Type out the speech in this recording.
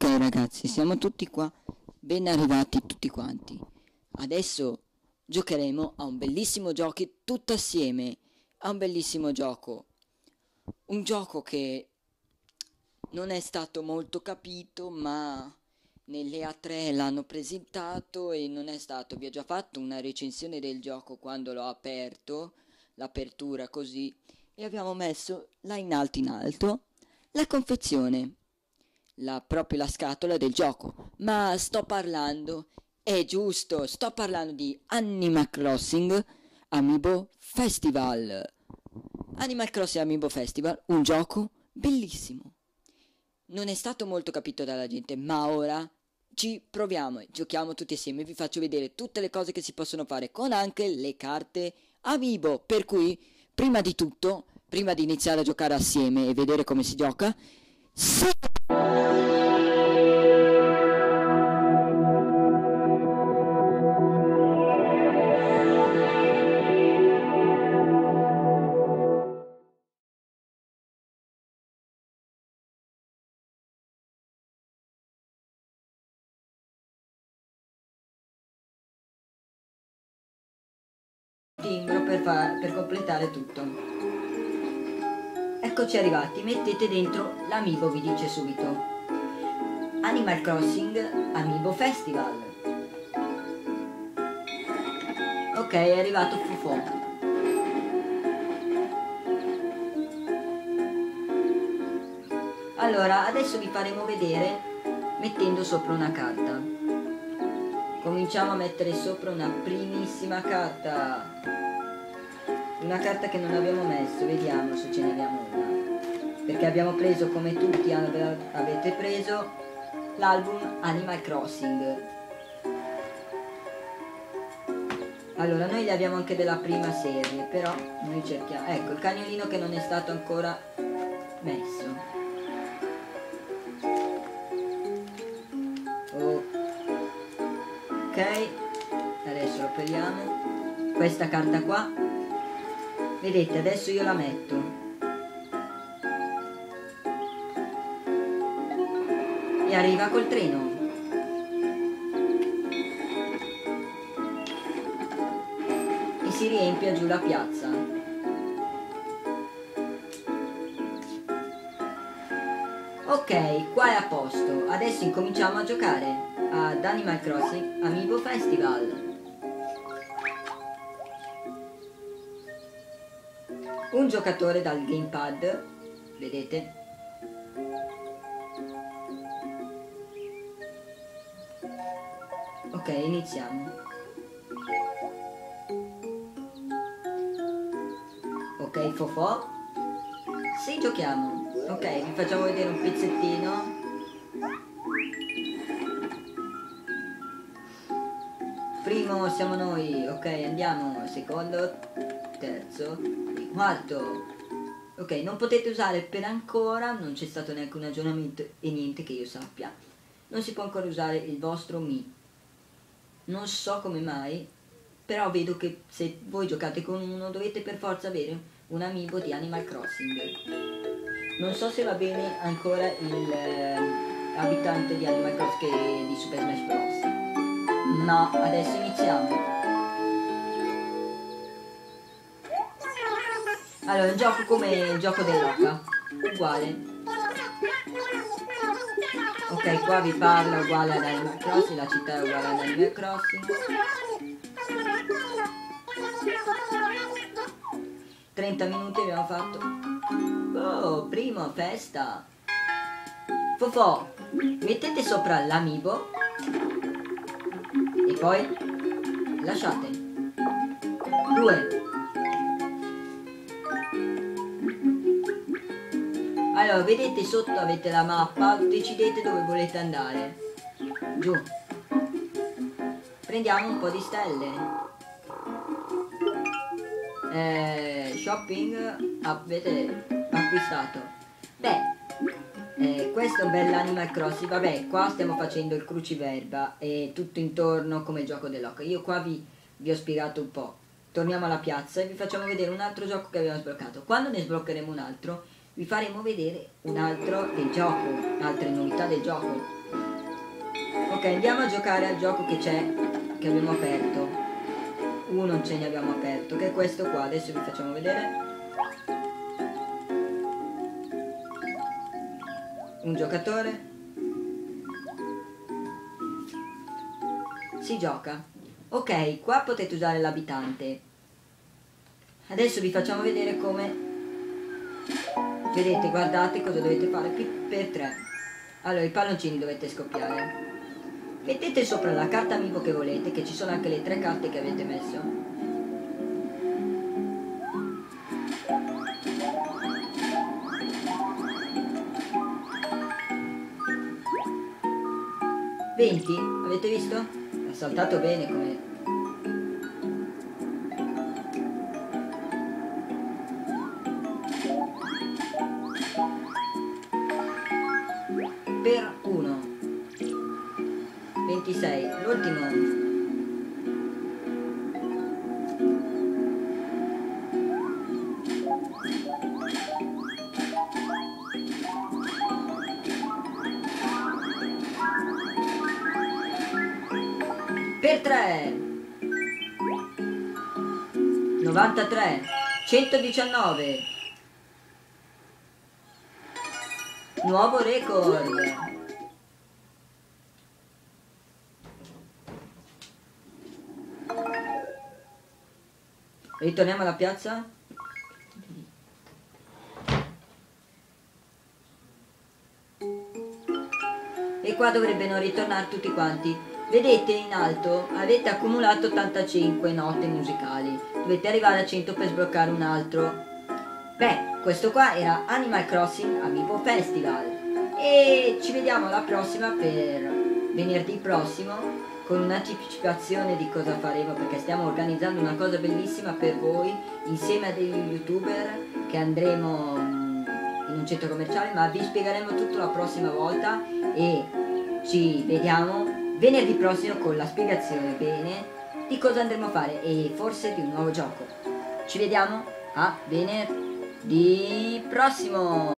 ragazzi, siamo tutti qua, ben arrivati tutti quanti. Adesso giocheremo a un bellissimo gioco tutto assieme, a un bellissimo gioco. Un gioco che non è stato molto capito, ma nelle A3 l'hanno presentato e non è stato. Vi ho già fatto una recensione del gioco quando l'ho aperto, l'apertura così, e abbiamo messo là in alto la confezione. Proprio la scatola del gioco, ma sto parlando, è giusto, sto parlando di Animal Crossing Amiibo Festival. Animal Crossing Amiibo Festival, un gioco bellissimo. Non è stato molto capito dalla gente, ma ora ci proviamo e giochiamo tutti assieme. Vi faccio vedere tutte le cose che si possono fare con anche le carte Amiibo, per cui prima di tutto, prima di iniziare a giocare assieme e vedere come si gioca, timbro per completare tutto. Eccoci arrivati, mettete dentro l'Amiibo, vi dice subito. Animal Crossing Amiibo Festival. Ok, è arrivato Fufò. Allora, adesso vi faremo vedere mettendo sopra una carta. Cominciamo a mettere sopra una primissima carta. Una carta che non abbiamo messo, vediamo se ce ne abbiamo una. Perché abbiamo preso, come tutti avete preso, l'album Animal Crossing. Allora, noi li abbiamo anche della prima serie, però noi cerchiamo. Ecco, il cagnolino che non è stato ancora messo. Ok, adesso lo apriamo. Questa carta qua, vedete, adesso io la metto. E arriva col treno. E si riempie giù la piazza. Ok, qua è a posto. Adesso incominciamo a giocare ad Animal Crossing Amiibo Festival. Un giocatore dal gamepad, vedete? Ok, iniziamo. Ok, Fofò. Sì, giochiamo. Ok, vi facciamo vedere un pezzettino. Primo siamo noi, ok, andiamo, secondo, terzo, quarto. Ok, non potete usare per ancora, non c'è stato neanche un aggiornamento e niente che io sappia. Non si può ancora usare il vostro Mi. Non so come mai, però vedo che se voi giocate con uno dovete per forza avere un amiibo di Animal Crossing. Non so se va bene ancora il abitante di Animal Crossing che di Super Smash Bros. No, adesso iniziamo. Allora, un gioco come il gioco dell'oca, uguale. Ok, qua vi parla uguale ad Animal Crossing, la città è uguale ad Animal Crossing. 30 minuti abbiamo fatto. Oh, primo, festa. Fofò, mettete sopra l'amiibo e poi lasciate. 2. Allora, vedete sotto avete la mappa, decidete dove volete andare. Giù. Prendiamo un po' di stelle. Shopping, avete acquistato. Beh, questo è un bel Animal Crossing. Vabbè, qua stiamo facendo il cruciverba e tutto intorno come gioco dell'oca. Io qua vi ho spiegato un po'. Torniamo alla piazza e vi facciamo vedere un altro gioco che abbiamo sbloccato. Quando ne sbloccheremo un altro vi faremo vedere un altro del gioco, altre novità del gioco. Ok, andiamo a giocare al gioco che c'è, che abbiamo aperto. Uno ce ne abbiamo aperto, che è questo qua. Adesso vi facciamo vedere. Un giocatore. Si gioca. Ok, qua potete usare l'abitante. Adesso vi facciamo vedere come. Vedete, guardate cosa dovete fare per 3. Allora, i palloncini dovete scoppiare. Mettete sopra la carta amiibo che volete, che ci sono anche le 3 carte che avete messo. «20», avete visto? Ha saltato bene come. Per 1. 26, l'ultimo. Per 3. 93. 119. Nuovo record. Ritorniamo alla piazza. E qua dovrebbero ritornare tutti quanti. Vedete in alto avete accumulato 85 note musicali. Dovete arrivare a 100 per sbloccare un altro. Beh, questo qua era Animal Crossing Amiibo Festival. E ci vediamo alla prossima per venerdì prossimo con un'anticipazione di cosa faremo, perché stiamo organizzando una cosa bellissima per voi insieme a degli youtuber che andremo in un centro commerciale, ma vi spiegheremo tutto la prossima volta e ci vediamo venerdì prossimo con la spiegazione bene di cosa andremo a fare e forse di un nuovo gioco. Ci vediamo a venerdì prossimo!